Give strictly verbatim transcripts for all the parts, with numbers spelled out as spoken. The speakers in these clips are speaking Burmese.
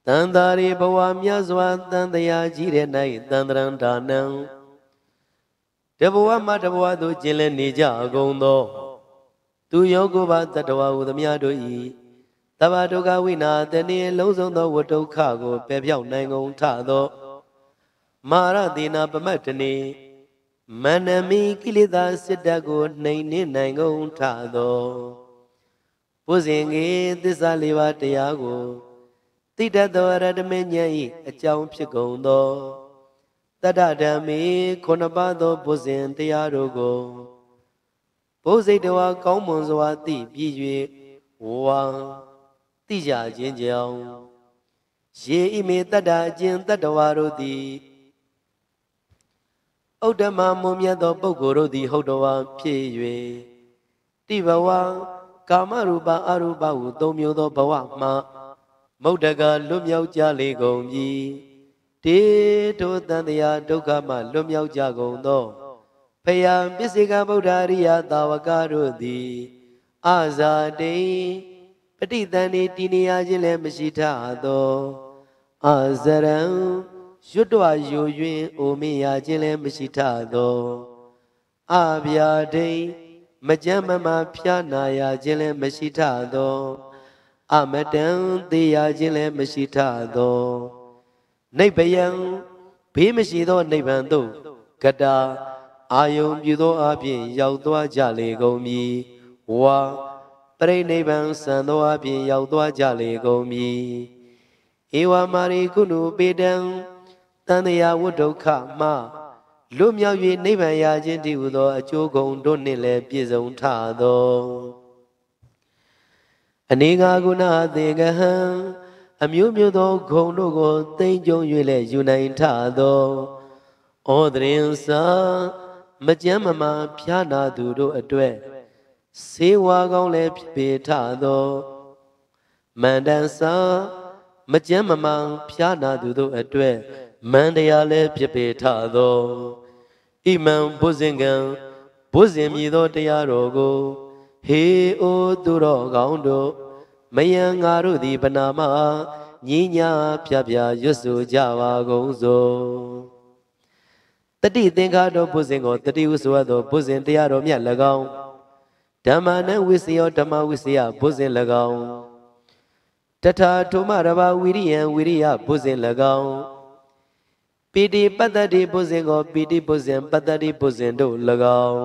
တန်တာရီဘဝမြတ်စွာတန်တရားကြီးတဲ့၌တန်တရံဒါနံတဘဝမှာတဘဝသို့ကျင်လည်နေကြအကုန်သောသူယောကိုပါတတဝဟုသမျှတို့ဤတဘာဒုက္ခဝိနာတနည်းလုံးစုံသောဝတ္တုခကိုပယ်ပြောက်နိုင်ကုန်ထသောမာရတိနာပမတ်တနေမန္နမီကိလေသာစစ်တပ်ကိုနှိမ်နှင်းနိုင်ကုန်ထသောပုဇင်ကြီးသစ္စာလေးပါးတရားကိုတိတ္တသောရတမေဉာဏ်ဤအကြောင်းဖြစ်ကုန်သောတတ္တဓမ္မေခုနှစ်ပါးသောပုဇင်တရားတို့ကိုဘုဇိတဝါကောင်းမွန်စွာသိပြီး၍ဝါသိကြခြင်းကြောင့်ရေဤမေတတ္တအကျင့်တတ္တဝါတို့သည်ဥဒ္ဓမမွန်မြတ်သောပုဂ္ဂိုလ်တို့သည်ဟုတ်တော်ဝါဖြစ်၍တိဘဝကာမရူပအရူပဟုသုံးမျိုးသောဘဝမှမုဒ္ဒကလွတ်မြောက်ကြလေကုန်ပြီတေထိုတန်တရားဒုက္ခမှလွတ်မြောက်ကြကုန်သောဖယားပစ္စေကဗုဒ္ဓရိယသာဝကတို့သည်အာဇာတိပဋိသန္ဓေတည်နေရခြင်းလည်းမရှိထသောအာဇရံရွတ်တော်ယိုယွင်းအိုမင်းရခြင်းလည်းမရှိထသောအဗျာဒိမကြမ်းမမာဖျားနာရခြင်းလည်းမရှိထသောအမတံသေးရခြင်းလည်းမရှိထသောနိဗ္ဗယံဘေးမရှိသောနိဗ္ဗာန်သို့ကတာအာယုံပြုသောအပြင်ရောက်သွားကြလေကုန်မည်ဝါပရိနိဗ္ဗာန်စံသောအပြင်ရောက်သွားကြလေကုန်မည်ဧဝမာရိကုဏုပေတံတန်တရားဝတ္ဒုက္ခမှလွတ်မြောက်၍နိဗ္ဗာန်ရခြင်းတည်းဟူသောအကျိုးကုန်တို့နှင့်လည်းပြည့်စုံထသောအနေငါကုဏအသေကဟံအမျိုးမျိုးသောဂုံတို့ကိုသိမ့်ကြုံ၍လည်းယူနိုင်ထသောဩဒရင်စာမကြမ်းမမာဖျားနာသူတို့အတွက်စေဝါကောင်းလည်းဖြစ်ပေထသောမန္တန်စာမကြမ်းမမာဖျားနာသူတို့အတွက်မန္တရားလည်းဖြစ်ပေထသောဣမံဘုဇင်ကံဘုဇင်မြည်သောတရားတော်ကိုဟေအိုသူတော်ကောင်းတို့မယံငါတို့သည်ဗနာမညီညာဖြပြရွတ်ဆိုကြပါကုန်စို့တတိသင်္ခါတော်ဘုဇင်ကိုတတိဟုဆိုသောဘုဇင်တရားတော်မြတ်၎င်းဓမ္မနံဝိစီယောဓမ္မဝိစီယဘုဇင်၎င်းတထာထုမရဘာဝိရိယံဝိရိယဘုဇင်၎င်းပိတိပတ္တတိဘုဇင်ကိုပိတိဘုဇင်ပတ္တတိဘုဇင်တို့၎င်း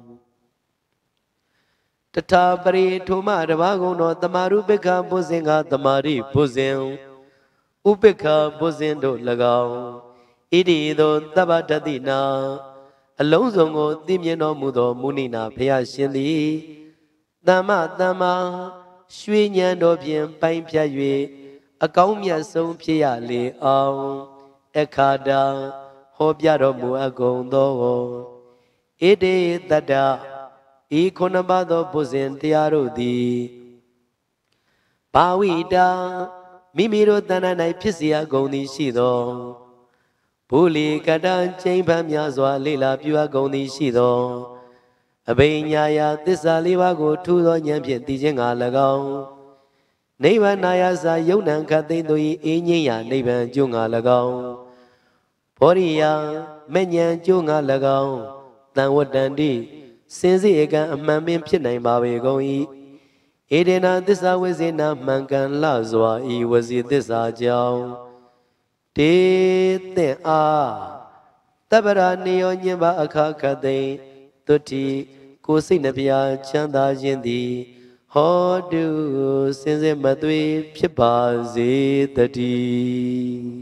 တထာပရိထုမတဘာကုံတော်တမာရုပိက္ခဘုဇင်ကတမာရိဘုဇင်ဥပိက္ခဘုဇင်တို့၎င်းဣတိသောတပ္ပတတိနာအလုံးစုံကိုသိမြင်တော်မူသောမုနိနာဘုရားရှင်သည်သမ္မသမ္မာရွှေဉဏ်တော်ဖြင့်ပိုင်းဖြတ်၍အကောင်းမြတ်ဆုံးဖြစ်ရလေအောင်အခါတာဟောပြတော်မူအပ်ကုန်သောဣတိတတ္တဤခုနှစ်ပါးသောဘုဇင်တရားတို့သည်ဘာဝိတာမိမိတို့တဏ္ဍာ၌ဖြစ်เสียကုန်သည်ရှိသောဘုလီကတံကျိန်ဖန်များစွာလေလာပြုအပ်ကုန်သည်ရှိသောအဘိညာယသစ္စာလေးပါးကိုထူသောဉာဏ်ဖြင့်သိခြင်းငါ၎င်းနိဗ္ဗာန်နာယစာယုံနံခတ်သိမ့်တို့၏အေးငြိမ်းရာနိဗ္ဗာန်ကျိုးငါ၎င်းဘောရိယမဉ္ဉဏ်ကျိုးငါ၎င်းတန်ဝတ္တန္တိစင်စစ်အကံအမှန်ပင်ဖြစ်နိုင်ပါပေကုန်၏ဧဒေနာသစ္စာဝိဇေနာမှန်ကန်လှစွာဤဝစီသစ္စာကြောင့်တေသင်အားတပ္ပရာနေယောညင်ပါအခါခတ်သိမ့်တုတိကိုစိတ်နှပြချမ်းသာခြင်းသည်ဟောတုစင်စစ်မသွေဖြစ်ပါစေတည်း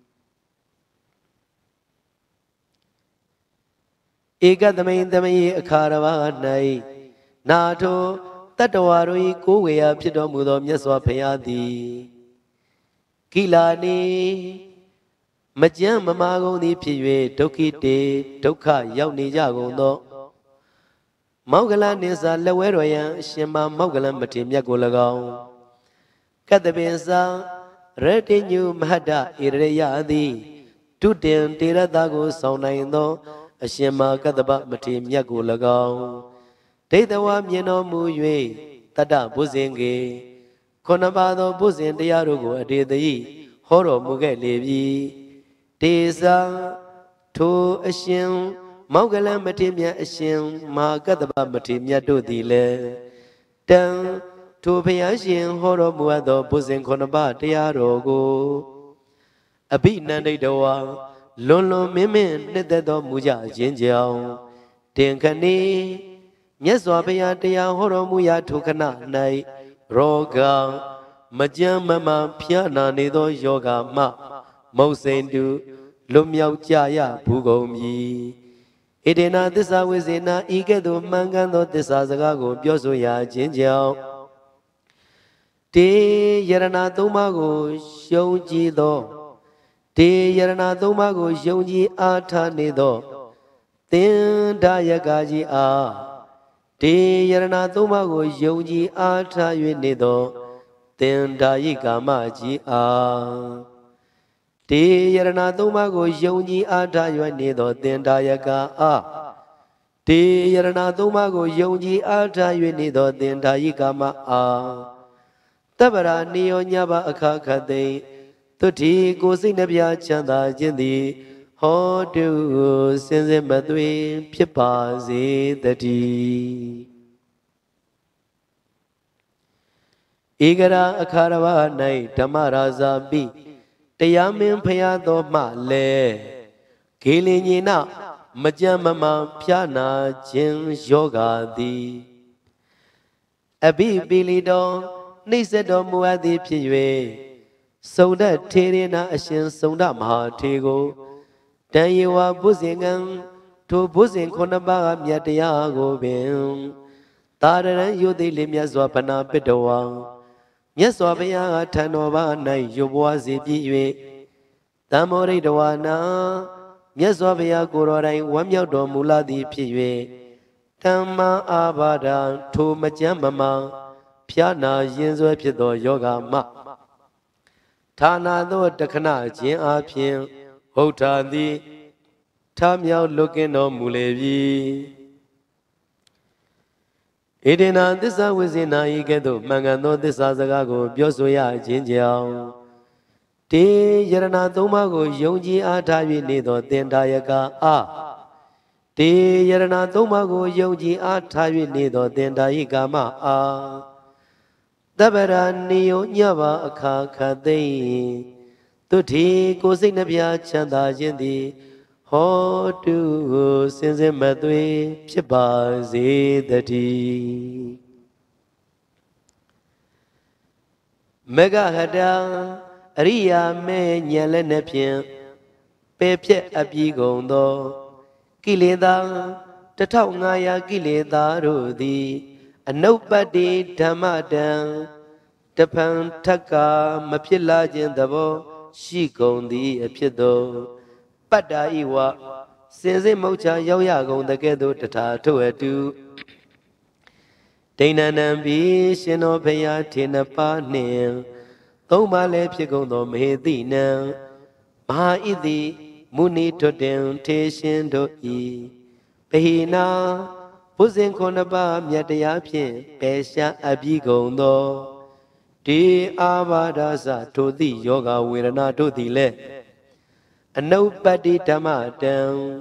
ဧကသမိန်သမိအခါရဝ၌နာထောတတ္တဝါတို့၏ကိုယ်ဝေယဖြစ်တော်မူသောမြတ်စွာဘုရားသည်ကိလာနေမကြမ်းမမာကုန်သည်ဖြစ်၍ဒုက္ခိတေဒုက္ခရောက်နေကြကုန်သောမောဂလနိစ္စလက်ဝဲတော်ယံအရှင်မမောဂလမထေရမြတ်ကို၎င်းကတ္တပင်စာရတိညုမဟတ္တဣရယသည်တုတင်တေရတကိုဆောင်နိုင်သောအရှင်မကတ္တပမထေရမြတ်ကို၎င်းဒိဋ္ဌဝမြင်တော်မူ၍တတ္တဘုဇင်ကေခုနှစ်ပါးသောဘုဇင်တရားတို့ကိုအတေတိဟဟောတော်မူခဲ့လေပြီတေစာထိုအရှင်မောက္ကလမထေရမြတ်အရှင်မဟာကတ္တဗမထေရမြတ်တို့သည်လည်းတံထိုဘုရားရှင်ဟောတော်မူအပ်သောဘုဇင်ခုနှစ်ပါးတရားတော်ကိုအဘိနန္ဒိတဝါလွန်လွန်မင်းမင်းနှစ်သက်တော်မူကြခြင်းကြောင့်တင်ခဏီမြတ်စွာဘုရားတရားဟောတော်မူရာထိုခဏ၌ရောဂမကြမ်းမမှန်ဖျားနာနေသောယောဂမှမုတ်စိန်တုလွတ်မြောက်ကြရဘူးကုန်ပြီဣဒေနာသစ္စာဝိဇေနာဤကဲ့သို့မှန်ကန်သောသစ္စာစကားကိုပြောဆိုရခြင်းကြောင့်တေယရဏသုံးပါးကိုရှုံးကြည်သောတေယရဏသုံးပါးကိုယုံကြည်အားထားနေသောသင်္ဒါယကကြီးအားတေယရဏသုံးပါးကိုယုံကြည်အားထား၍နေသောသင်္ဒါယိကာမကြီးအားတေယရဏသုံးပါးကိုယုံကြည်အားထား၍နေသောသင်္ဒါယကအားတေယရဏသုံးပါးကိုယုံကြည်အားထား၍နေသောသင်္ဒါယိကာမအားတပ္ပရာနိယောညဘအခါခသိသုတိကိုစိတ်နှပြချမ်းသာခြင်းသည်ဟောတုစင်စစ်မသွေဖြစ်ပါစေတည်းဧကရာအခါရဝ၌ဓမ္မရာဇာပိတရားမင်းဖျားတော်မှလည်းဂေလင်ညိနမကြမ်းမမှန်ဖျားနာခြင်းယောဂါသည်အဘိပိလိတော်နှိစ္စတော်မူအပ်သည်ဖြစ်၍စုံဒထေရနာအရှင်စုံဒမဟာထေကိုတန်ယေဝဘုဇင်ကံထိုဘုဇင်ခုနှစ်ပါးမြတ်တရားကိုပင်တာရရန်ယုသိလေးမြတ်စွာဘနာပိတဝံမြတ်စွာဘုရားကထံတော်ဘာ၌ယုဘွားစီပြည့်၍တမ္မောရိတဝနာမြတ်စွာဘုရားကိုယ်တော်တိုင်ဝမ်းမြောက်တော်မူလာသည်ဖြစ်၍ဓမ္မအာဘာဒံထိုမကြမ်းမမှန်ဖျားနာရင်ဆွဲဖြစ်သောယောဂမှဌာနာသောတခဏခြင်းအပြင်ဟုတ်တာသည်ထမြောက်လွတ်ကင်းတော်မူလေပြီဣဒေနာသစ္စာဝိဇေနာဤကဲ့သို့မှန်ကန်သောသစ္စာစကားကိုပြောဆိုရခြင်းကြောင့်တေယရဏသုံးပါးကိုယုံကြည်အားထား၍နေသောသင်္ဒါယကအာတေယရဏသုံးပါးကိုယုံကြည်အားထား၍နေသောသင်္ဒါယိကာမအာတပ္ပရာနိယောညဘာအခါခသိသုတိကိုစိတ်နှပြချမ်းသာခြင်းသည်ဟောတုစင်စစ်မသွေဖြစ်ပါစေတည်းမေဃဟတအရိယာမဲဉာဏ်လက်နှဖြင့်ပေဖြက်အပြီးကုန်သောကိလေသာတထောင်ငါးရာကိလေသာတို့သည်အနုပ္ပတ္တိဓမ္မတံတဖန်ထက်ကမဖြစ်လာခြင်းသဘောရှိကုန်သည်အဖြစ်သောပတ္တာဤဝစင်စစ်မုတ်ချရောက်ရကုန်တကဲ့သို့တထာထို့အတူဒိဏနံဘိရှင်တော်ဘုရားထေနပါနှင့်သုံးပါးလည်းဖြစ်ကုန်သောမဟေတိနံမဟာဣတိမုနိထွတ်တင်ထေရှင်တို့ဤပဟိနာဘုဇင်ခုနှစ်ပါးမြတ်တရားဖြင့်ပေရှားအပြီးကုန်သောဒီအာဘာဒသထိုသည့်ယောဂဝေဒနာတို့သည်လည်းအနုပ္ပတ္တိဓမ္မတံ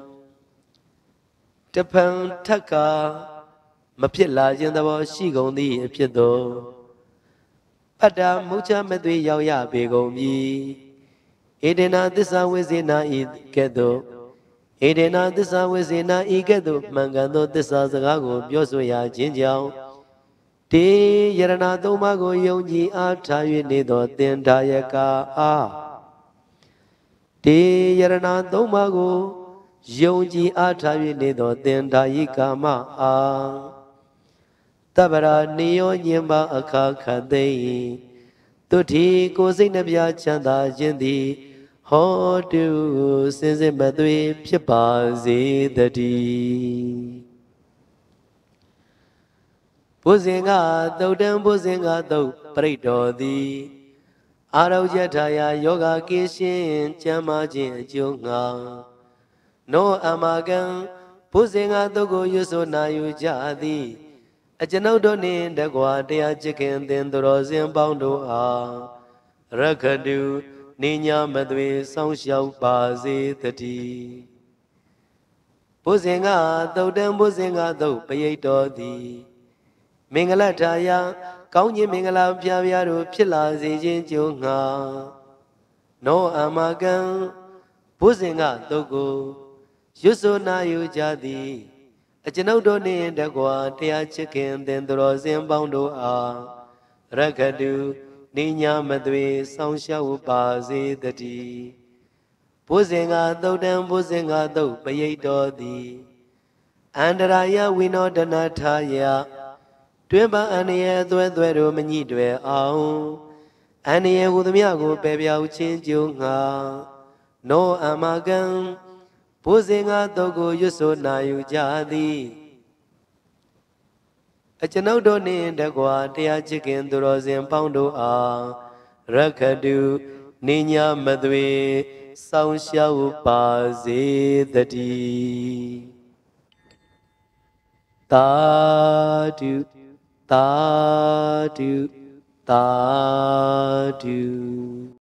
တဖန်ထက်ကမဖြစ်လာခြင်းသဘောရှိကုန်သည်အဖြစ်သောပတ္တမုချမသွေရောက်ရပေကုန်ပြီဧဒေနာသစ္စာဝိဇေနာဤကဲ့သို့ဧဒေနာသစ္စာဝိဇေနာဤကဲ့သို့မှန်ကန်သောသစ္စာစကားကိုပြောဆိုရခြင်းကြောင့်တေယရဏသုံးပါးကိုယုံကြည်အားထား၍နေသောသင်္ဒါယကအားတေယရဏသုံးပါးကိုယုံကြည်အားထား၍နေသောသင်္ဒါယိကာမအားတပ္ပရာနိယောညင်ပါအခါခသိသုတိကိုစိတ်နှပြချမ်းသာခြင်းသည်ဟောတုစင်စစ်မသွေဖြစ်ပါစေတည်းဘုဇင်ကသုတ်တံဘုဇင်ကသုတ်ပရိတော်သည်အာရုံယထာယယောဂကိရှင်ကျမ်းမာခြင်းအကျိုးငါနောအမကံဘုဇင်ကသုတ်ကိုရွဆိုနာယူကြသည်အကျွန်ုပ်တို့နှင့်တကွာတရားချစ်ခင်သင်သူတော်စင်ပေါင်းတို့အားရခတုနေညာမသွေစောင့်ရှောက်ပါစေတည်းဘုဇင်ကသုတ်တံဘုဇင်ကသုတ်ပရိတ်တော်သည်မင်္ဂလထာယကောင်းခြင်းမင်္ဂလာပြပြတို့ဖြစ်လာစေခြင်းကြိုးငှာနောအမကံဘုဇင်ကသုတ်ကိုရွတ်ဆိုနာယူကြသည်အကျွန်ုပ်တို့နှင့်တကွာတရားချစ်ခင်သင်တော်စင်ပေါင်းတို့အားရက္ခတုနိညာမသွေဆောင်းရှောက်ပါစေတည်းဘုဇင်ကသုတ်တံဘုဇင်ကသုတ်ပရိတ်တော်သည်အန္တရာယဝိနောဒနာထာယတွင်ပအန္တရာယ်သွဲသွဲတို့မညှိတွယ်အောင်အန္တရာယ်ဟူသည်များကိုပယ်ပြောက်ခြင်းကြိုးငှာနောအမကံဘုဇင်ကသုတ်ကိုရွတ်ဆိုနာယူကြသည်အကျွန်ုပ်တို့နှင့်တကွာတရားချစ်ခင်သူတော်စင်ပေါင်းတို့အားရက္ခတုနိညာမသွေစောင့်ရှောက်ပါစေတည်းသာဓုသာဓုသာဓု